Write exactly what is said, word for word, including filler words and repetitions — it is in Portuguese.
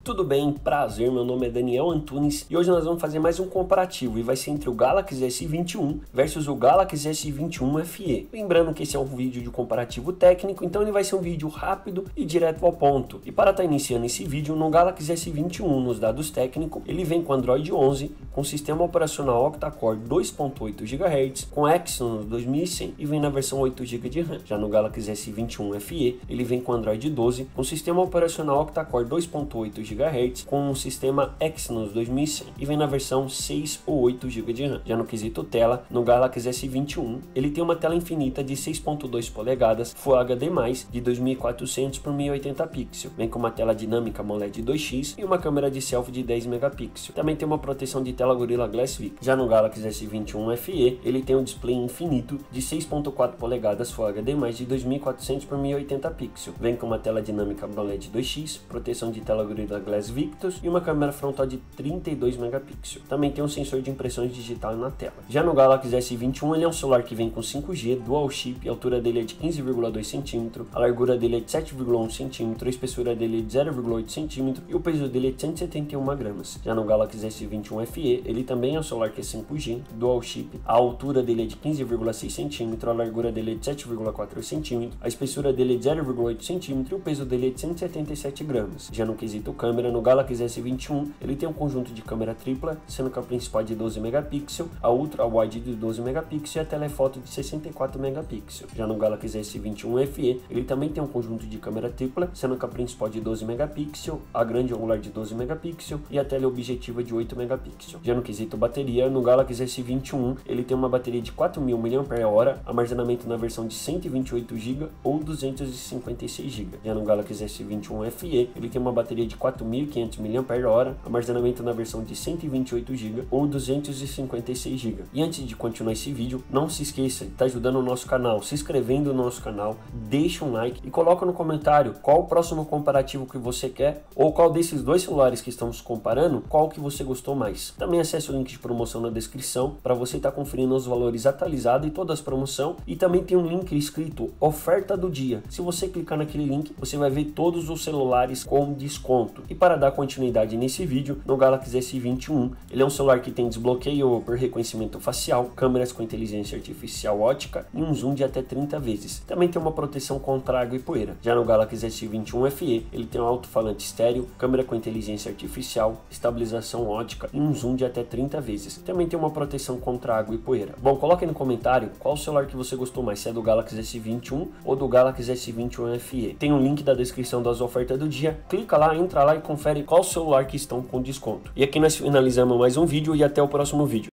Tudo bem, prazer, meu nome é Daniel Antunes e hoje nós vamos fazer mais um comparativo e vai ser entre o Galaxy S vinte e um versus o Galaxy S vinte e um F E. Lembrando que esse é um vídeo de comparativo técnico, então ele vai ser um vídeo rápido e direto ao ponto. E para estar iniciando esse vídeo, no Galaxy S vinte e um, nos dados técnicos, ele vem com Android onze, com sistema operacional octa-core dois ponto oito gigahertz, com Exynos dois mil e cem e vem na versão oito gigas de RAM. Já no Galaxy S vinte e um F E, ele vem com Android doze, com sistema operacional octa-core dois ponto oito gigahertz, com o sistema Exynos dois mil e cem e vem na versão seis ou oito gigas de RAM. Já no quesito tela, no Galaxy S vinte e um, ele tem uma tela infinita de seis ponto dois polegadas, Full H D mais, de dois mil e quatrocentos por mil e oitenta pixels. Vem com uma tela dinâmica AMOLED dois X e uma câmera de selfie de dez megapixels. Também tem uma proteção de tela Gorilla Glass Victus. Já no Galaxy S vinte e um F E, ele tem um display infinito de seis ponto quatro polegadas, Full H D mais, de dois mil e quatrocentos por mil e oitenta pixels. Vem com uma tela dinâmica AMOLED dois X, proteção de tela Gorilla Glass Victus e uma câmera frontal de trinta e dois megapixels. Também tem um sensor de impressões digital na tela. Já no Galaxy S vinte e um, ele é um celular que vem com cinco G, dual chip, a altura dele é de quinze vírgula dois centímetros, a largura dele é de sete vírgula um centímetros, a espessura dele é de zero vírgula oito centímetros e o peso dele é de cento e setenta e uma gramas. Já no Galaxy S vinte e um F E, ele também é um celular que é cinco G, dual chip, a altura dele é de quinze vírgula seis centímetros, a largura dele é de sete vírgula quatro centímetros, a espessura dele é de zero vírgula oito centímetros e o peso dele é de cento e setenta e sete gramas. Já no quesito câmera, no Galaxy S vinte e um, ele tem um conjunto de câmera tripla, sendo que a principal é de doze megapixels, a ultra wide de doze megapixels e a telefoto de sessenta e quatro megapixels. Já no Galaxy S vinte e um F E, ele também tem um conjunto de câmera tripla, sendo que a principal é de doze megapixels, a grande angular de doze megapixels e a teleobjetiva de oito megapixels. Já no quesito bateria, no Galaxy S vinte e um, ele tem uma bateria de quatro mil miliampères-hora, armazenamento na versão de cento e vinte e oito gigas ou duzentos e cinquenta e seis gigas. Já no Galaxy S vinte e um F E, ele tem uma bateria de quatro mil e quinhentos miliampères-hora, armazenamento na versão de cento e vinte e oito gigas ou duzentos e cinquenta e seis gigas. E antes de continuar esse vídeo, não se esqueça de estar ajudando o nosso canal, se inscrevendo no nosso canal, deixa um like e coloca no comentário qual o próximo comparativo que você quer ou qual desses dois celulares que estamos comparando, qual que você gostou mais. Também acesse o link de promoção na descrição para você estar conferindo os valores atualizados e todas as promoções, e também tem um link escrito oferta do dia. Se você clicar naquele link, você vai ver todos os celulares com desconto. E para dar continuidade nesse vídeo, no Galaxy S vinte e um, ele é um celular que tem desbloqueio por reconhecimento facial, câmeras com inteligência artificial ótica e um zoom de até trinta vezes. Também tem uma proteção contra água e poeira. Já no Galaxy S vinte e um F E, ele tem um alto-falante estéreo, câmera com inteligência artificial, estabilização ótica e um zoom de até trinta vezes. Também tem uma proteção contra água e poeira. Bom, coloque no comentário qual celular que você gostou mais, se é do Galaxy S vinte e um ou do Galaxy S vinte e um F E. Tem um link da descrição das ofertas do dia, clica lá, entra lá e confere qual celular que estão com desconto. E aqui nós finalizamos mais um vídeo e até o próximo vídeo.